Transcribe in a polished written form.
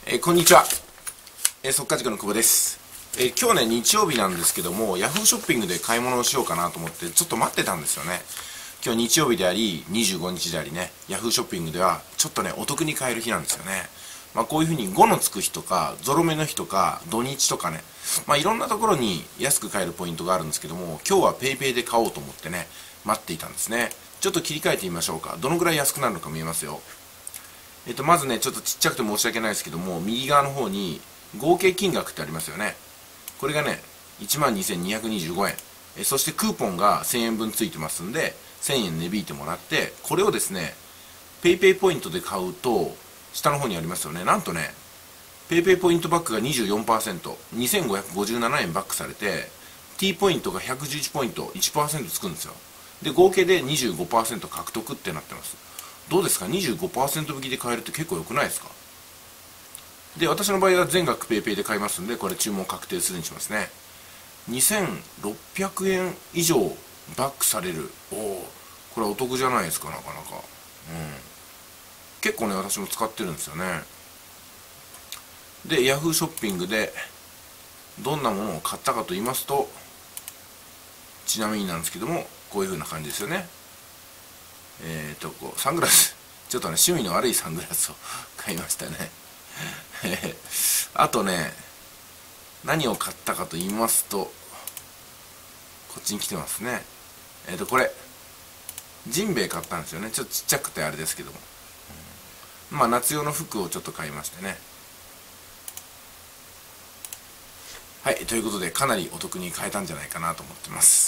こんにちは。速稼塾の久保です。今日ね、日曜日なんですけども、ヤフーショッピングで買い物をしようかなと思って、ちょっと待ってたんですよね。今日日曜日であり、25日でありね、ヤフーショッピングでは、ちょっとね、お得に買える日なんですよね。こういう風に5のつく日とか、ゾロ目の日とか、土日とかね、いろんなところに安く買えるポイントがあるんですけども、今日は PayPay で買おうと思ってね、待っていたんですね。ちょっと切り替えてみましょうか。どのぐらい安くなるのか見えますよ。まずね、ちょっとちっちゃくて申し訳ないですけども、右側の方に合計金額ってありますよね。これがね、12,225 円。そしてクーポンが1000円分ついてますんで、1000円値引いてもらって、これをですね、PayPay ポイントで買うと、下の方にありますよね。なんとね、PayPay ポイントバックが 24%、2557円バックされて、T ポイントが111ポイント、1% つくんですよ。で、合計で 25% 獲得ってなってます。どうですか？ 25% 引きで買えるって結構良くないですか？で、私の場合は全額 PayPay で買いますんで、これ注文確定するにしますね。2600円以上バックされる。これはお得じゃないですか、なかなか。結構ね、私も使ってるんですよね。で、Yahoo ショッピングでどんなものを買ったかと言いますと、ちなみになんですけども、こういう風な感じですよね。サングラス。ちょっとね、趣味の悪いサングラスを買いましたね。あとね、何を買ったかと言いますと、こっちに来てますね。これ、ジンベエ買ったんですよね。ちょっとちっちゃくてあれですけども。夏用の服をちょっと買いましてね。はい、ということで、かなりお得に買えたんじゃないかなと思ってます。